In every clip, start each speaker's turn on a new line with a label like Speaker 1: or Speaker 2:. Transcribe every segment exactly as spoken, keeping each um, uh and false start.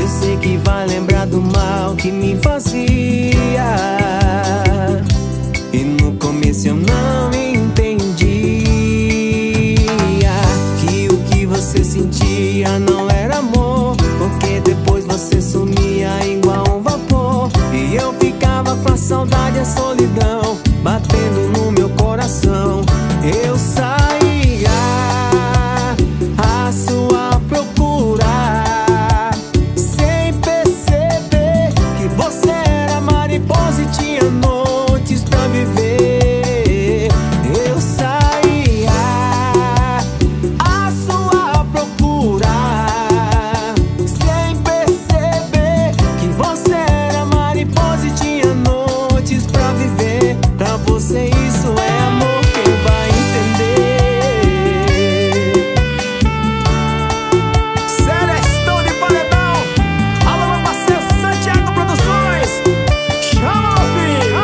Speaker 1: Eu sei que vai lembrar do mal que me fazia. E no começo eu não entendia que o que você sentia não era amor, porque depois você sumia igual um vapor. E eu ficava com a saudade e a solidão batendo no meu coração. Eu saía à sua procura, sem perceber que você era mariposa e tinha noites pra viver. Eu saía à sua procura, sem perceber que você era mariposa e tinha noites pra viver. Pra você isso é amor, quem vai entender? Celestão de Paredão, alô meu parceiro Santiago Produções, chama meu filho.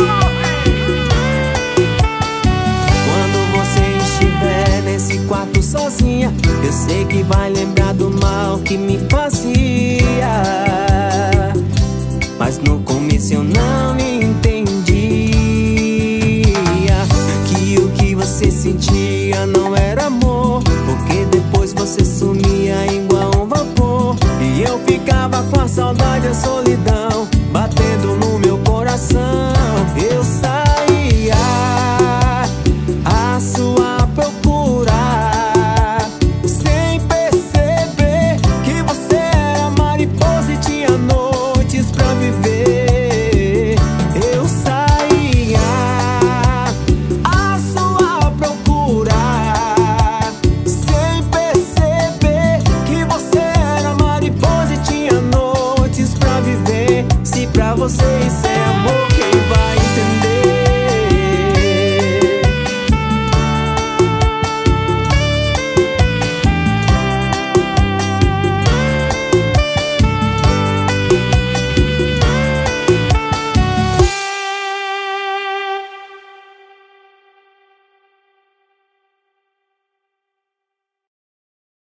Speaker 1: Quando você estiver nesse quarto sozinha, eu sei que vai lembrar do mal que me fazia. Mas no começo eu não entendia que o que você sentia não